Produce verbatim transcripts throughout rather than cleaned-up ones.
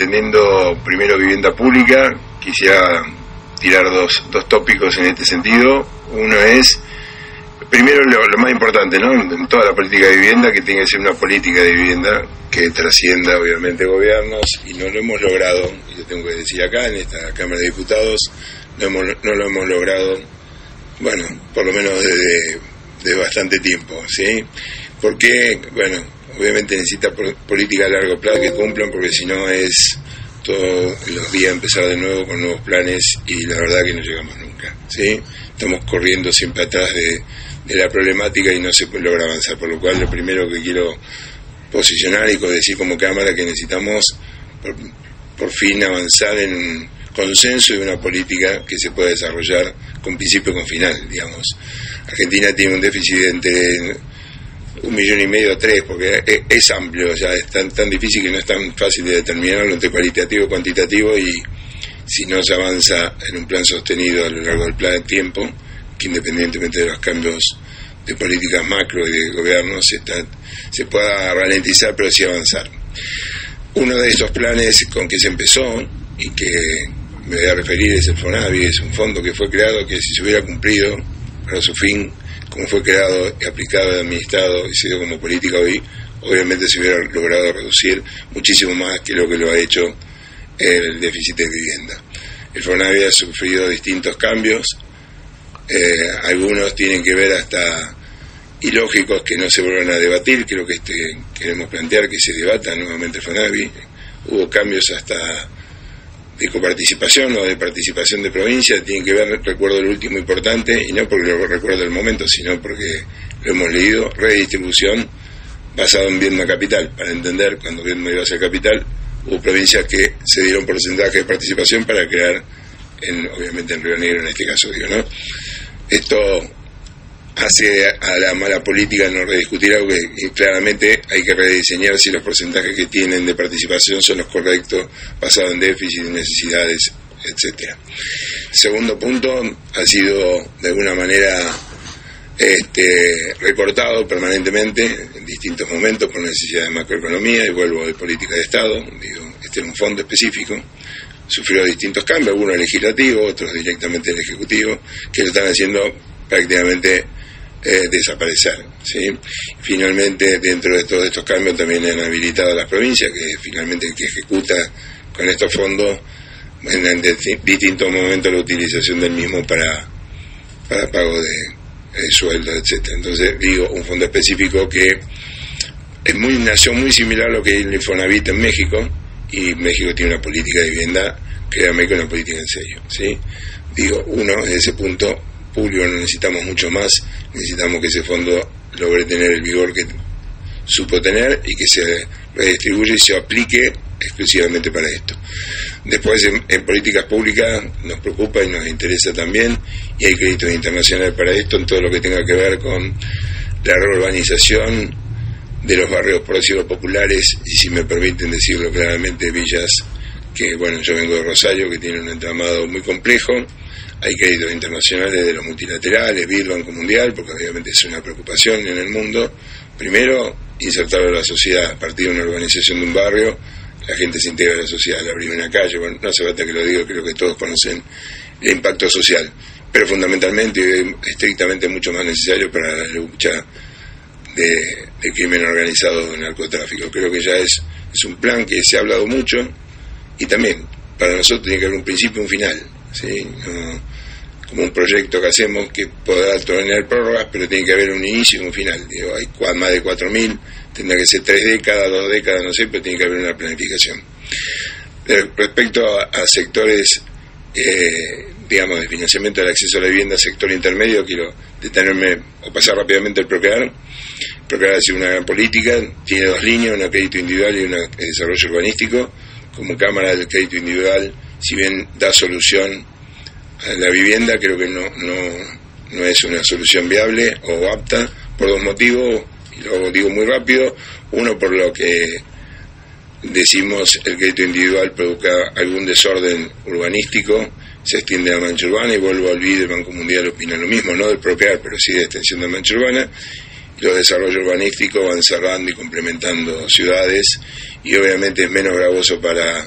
entendiendo primero vivienda pública, quisiera tirar dos, dos tópicos en este sentido. Uno es, primero lo, lo más importante, ¿no? En toda la política de vivienda, que tiene que ser una política de vivienda que trascienda obviamente gobiernos, y no lo hemos logrado, y lo tengo que decir acá en esta Cámara de Diputados, no, hemos, no lo hemos logrado, bueno, por lo menos desde, desde bastante tiempo, ¿sí? Porque, bueno, obviamente necesita política a largo plazo que cumplan, porque si no es todos los días empezar de nuevo con nuevos planes, y la verdad que no llegamos nunca, ¿sí? Estamos corriendo siempre atrás de, de la problemática y no se logra avanzar, por lo cual lo primero que quiero posicionar y decir como Cámara que necesitamos por, por fin avanzar en un consenso y una política que se pueda desarrollar con principio y con final, digamos. Argentina tiene un déficit entre un millón y medio a tres, porque es, es amplio, o sea, es tan, tan difícil que no es tan fácil de determinarlo entre cualitativo y cuantitativo, y si no se avanza en un plan sostenido a lo largo del plan de tiempo, que independientemente de los cambios de políticas macro y de gobierno se, está, se pueda ralentizar, pero sí avanzar. Uno de estos planes con que se empezó, y que me voy a referir, es el FONAVI. Es un fondo que fue creado que, si se hubiera cumplido para su fin, como fue creado y aplicado y administrado y sido como política hoy, obviamente se hubiera logrado reducir muchísimo más que lo que lo ha hecho el déficit de vivienda. El FONAVI ha sufrido distintos cambios, eh, algunos tienen que ver hasta ilógicos que no se vuelvan a debatir. Creo que este queremos plantear que se debata nuevamente el FONAVI. Hubo cambios hasta de coparticipación o de participación de provincia, tienen que ver, recuerdo el último importante, y no porque lo recuerdo el momento, sino porque lo hemos leído, redistribución basado en Viedma Capital. Para entender, cuando Viedma iba a ser capital, hubo provincias que se dieron porcentaje de participación para crear, en, obviamente en Río Negro en este caso, digo, ¿no? Esto hace a la mala política no rediscutir algo que claramente hay que rediseñar si los porcentajes que tienen de participación son los correctos, basado en déficit, necesidades, etcétera. Segundo punto, ha sido de alguna manera este, recortado permanentemente en distintos momentos por necesidades de macroeconomía, y vuelvo de política de Estado. Digo, este es un fondo específico, sufrió distintos cambios, algunos legislativos, otros directamente el Ejecutivo, que lo están haciendo prácticamente Eh, desaparecer, ¿sí? Finalmente, dentro de todos estos cambios también han habilitado a las provincias, que finalmente el que ejecuta con estos fondos en, en distintos momentos la utilización del mismo para, para pago de, de sueldo, etcétera. Entonces, digo, un fondo específico que es muy, nació muy similar a lo que es el Infonavit en México, y México tiene una política de vivienda, créanme que una política en serio, ¿sí? Digo, uno, desde ese punto público no necesitamos mucho más, necesitamos que ese fondo logre tener el vigor que supo tener y que se redistribuya y se aplique exclusivamente para esto. Después, en, en políticas públicas nos preocupa y nos interesa también, y hay créditos internacionales para esto, en todo lo que tenga que ver con la reurbanización de los barrios, por decirlo, populares, y si me permiten decirlo claramente, villas que, bueno, yo vengo de Rosario, que tiene un entramado muy complejo. Hay créditos internacionales de los multilaterales, Bill, Banco Mundial, porque obviamente es una preocupación en el mundo. Primero, insertarlo en la sociedad. A partir de una urbanización de un barrio, la gente se integra a la sociedad, abrir una calle. Bueno, no hace falta que lo diga, creo que todos conocen el impacto social. Pero fundamentalmente y estrictamente mucho más necesario para la lucha de, de crimen organizado, de narcotráfico. Creo que ya es, es un plan que se ha hablado mucho, y también para nosotros tiene que haber un principio y un final, ¿sí? No, como un proyecto que hacemos que podrá tener prórrogas, pero tiene que haber un inicio y un final. Digo, hay más de cuatro mil, tendrá que ser tres décadas, dos décadas, no sé, pero tiene que haber una planificación. Pero respecto a, a sectores, eh, digamos, de financiamiento del acceso a la vivienda, sector intermedio, quiero detenerme o pasar rápidamente al Procrear. Procrear ha sido una gran política, tiene dos líneas, una crédito individual y una de desarrollo urbanístico. Como Cámara del crédito individual, si bien da solución a la vivienda, creo que no, no, no es una solución viable o apta, por dos motivos, y lo digo muy rápido. Uno, por lo que decimos el crédito individual provoca algún desorden urbanístico, se extiende a la mancha urbana, y vuelvo a olvidar, el Banco Mundial opina lo mismo, no del Procrear, pero sí de extensión de mancha urbana. Los desarrollos urbanísticos van cerrando y complementando ciudades, y obviamente es menos gravoso para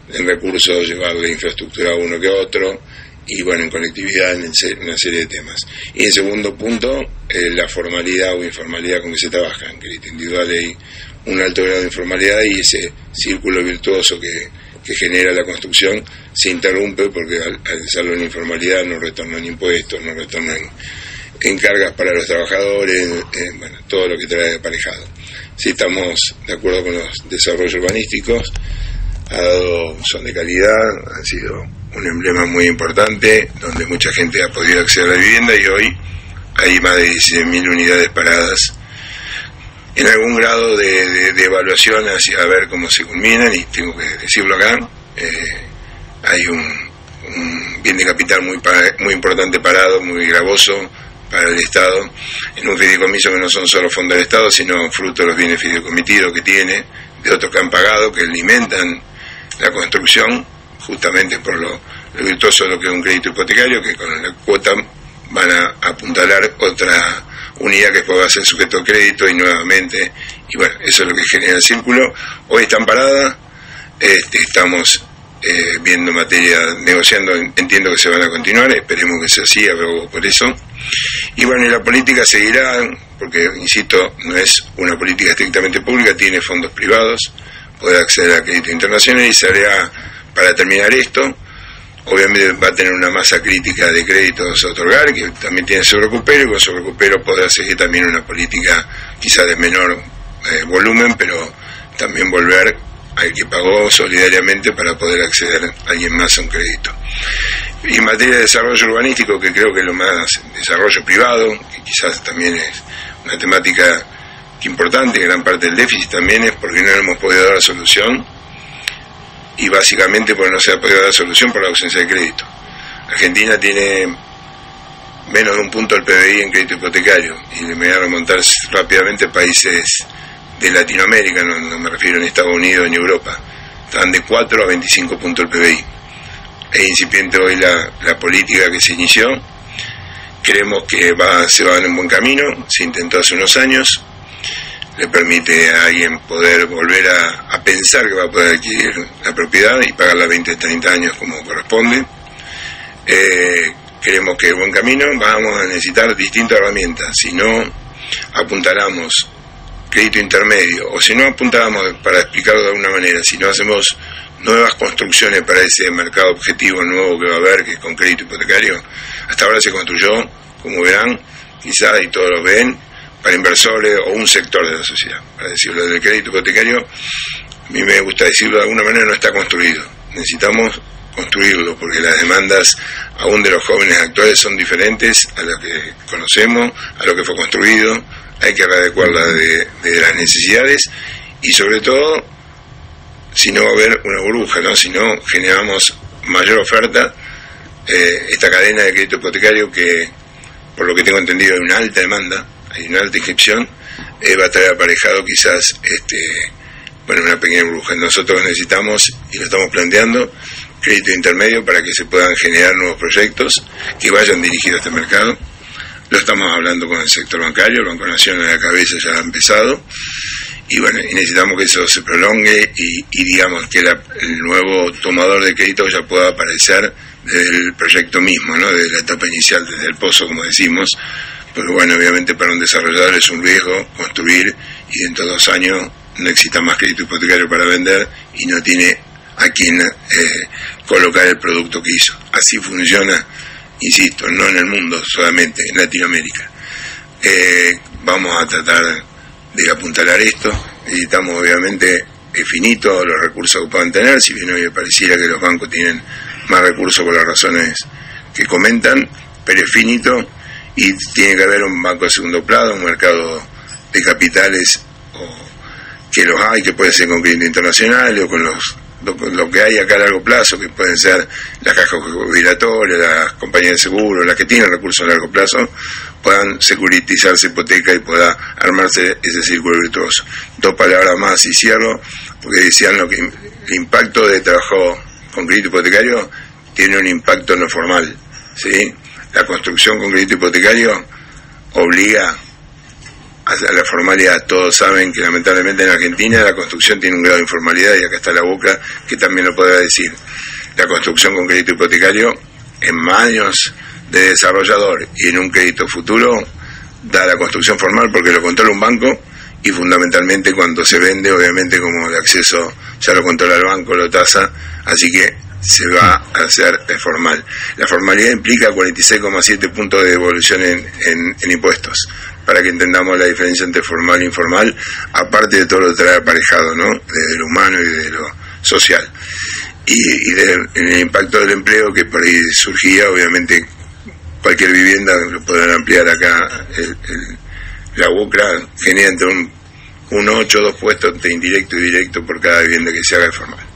en recursos llevarle infraestructura a uno que a otro, y bueno, en conectividad, en una serie de temas. Y en segundo punto, eh, la formalidad o informalidad con que se trabaja. En crédito individual hay un alto grado de informalidad y ese círculo virtuoso que, que genera la construcción se interrumpe porque al, al hacerlo en informalidad no retornan impuestos, no retornan en cargas para los trabajadores, eh, bueno, todo lo que trae aparejado. Si estamos de acuerdo con los desarrollos urbanísticos, ha dado, son de calidad, han sido un emblema muy importante, donde mucha gente ha podido acceder a la vivienda y hoy hay más de dieciséis mil unidades paradas en algún grado de, de, de evaluación hacia ver cómo se culminan, y tengo que decirlo acá, eh, hay un, un bien de capital muy, muy importante parado, muy gravoso para el Estado, en un fideicomiso que no son solo fondos del Estado, sino fruto de los bienes fideicomitidos que tiene, de otros que han pagado, que alimentan la construcción, justamente por lo, lo virtuoso de lo que es un crédito hipotecario, que con la cuota van a apuntalar otra unidad que después va a ser sujeto a crédito y nuevamente, y bueno, eso es lo que genera el círculo. Hoy están paradas, este, estamos eh, viendo materia, negociando, entiendo que se van a continuar, esperemos que sea así, abogo por eso. Y bueno, y la política seguirá, porque insisto, no es una política estrictamente pública, tiene fondos privados, puede acceder a crédito internacional, y se hará, para terminar esto, obviamente va a tener una masa crítica de créditos a otorgar, que también tiene su recupero, y con su recupero podrá seguir también una política quizá de menor eh, volumen, pero también volver al que pagó solidariamente para poder acceder a alguien más a un crédito. Y en materia de desarrollo urbanístico, que creo que es lo más desarrollo privado, que quizás también es una temática importante, gran parte del déficit también es porque no hemos podido dar la solución, y básicamente porque no se ha podido dar solución por la ausencia de crédito. Argentina tiene menos de un punto del P B I en crédito hipotecario, y me voy a remontar rápidamente a países de Latinoamérica, no, no me refiero en Estados Unidos ni Europa, están de cuatro a veinticinco puntos del P B I. Es incipiente hoy la, la política que se inició, creemos que va, se va en un buen camino, se intentó hace unos años, le permite a alguien poder volver a, a pensar que va a poder adquirir la propiedad y pagarla veinte, treinta años como corresponde. Eh, creemos que es buen camino, vamos a necesitar distintas herramientas. Si no apuntalamos crédito intermedio, o si no apuntálamos, para explicarlo de alguna manera, si no hacemos nuevas construcciones para ese mercado objetivo nuevo que va a haber, que es con crédito hipotecario, hasta ahora se construyó, como verán, quizás, y todos lo ven, para inversores o un sector de la sociedad. Para decirlo del crédito hipotecario, a mí me gusta decirlo de alguna manera, no está construido. Necesitamos construirlo, porque las demandas aún de los jóvenes actuales son diferentes a las que conocemos, a lo que fue construido. Hay que readecuarla de, de las necesidades, y sobre todo, si no va a haber una burbuja, ¿no? Si no generamos mayor oferta, eh, esta cadena de crédito hipotecario, que por lo que tengo entendido hay una alta demanda, hay una alta inscripción, eh, va a traer aparejado quizás este, bueno, una pequeña burbuja. Nosotros necesitamos, y lo estamos planteando, crédito intermedio para que se puedan generar nuevos proyectos que vayan dirigidos a este mercado. Lo estamos hablando con el sector bancario, el Banco Nación a la cabeza ya ha empezado, y bueno, y necesitamos que eso se prolongue y, y digamos que la, el nuevo tomador de crédito ya pueda aparecer desde el proyecto mismo, ¿no? Desde la etapa inicial, desde el pozo, como decimos, porque bueno, obviamente para un desarrollador es un riesgo construir y dentro de dos años no exista más crédito hipotecario para vender y no tiene a quien eh, colocar el producto que hizo. Así funciona, insisto, no en el mundo solamente, en Latinoamérica. Eh, vamos a tratar de apuntalar esto. Necesitamos obviamente es finito los recursos que puedan tener, si bien hoy pareciera que los bancos tienen más recursos por las razones que comentan, pero es finito y tiene que haber un banco de segundo plano, un mercado de capitales o, que los hay, que puede ser con crédito internacional o con los lo, lo que hay acá a largo plazo, que pueden ser las cajas jubilatorias, las compañías de seguro, las que tienen recursos a largo plazo, puedan securitizarse hipoteca y pueda armarse ese círculo virtuoso. Dos palabras más y cierro, porque decían lo que el impacto de trabajo con crédito hipotecario tiene un impacto no formal, ¿sí? La construcción con crédito hipotecario obliga a la formalidad. Todos saben que lamentablemente en Argentina la construcción tiene un grado de informalidad, y acá está la Boca que también lo podrá decir. La construcción con crédito hipotecario en manos de desarrollador y en un crédito futuro da la construcción formal porque lo controla un banco, y fundamentalmente cuando se vende, obviamente, como el acceso ya lo controla el banco, lo tasa, así que se va a hacer formal. La formalidad implica cuarenta y seis coma siete puntos de devolución en, en, en impuestos, para que entendamos la diferencia entre formal e informal, aparte de todo lo que trae aparejado, ¿no? De lo humano y de lo social. Y, y de, en el impacto del empleo que por ahí surgía, obviamente cualquier vivienda, lo podrán ampliar acá, el, el, la UCRA genera entre un, un ocho o dos puestos de indirecto y directo por cada vivienda que se haga formal.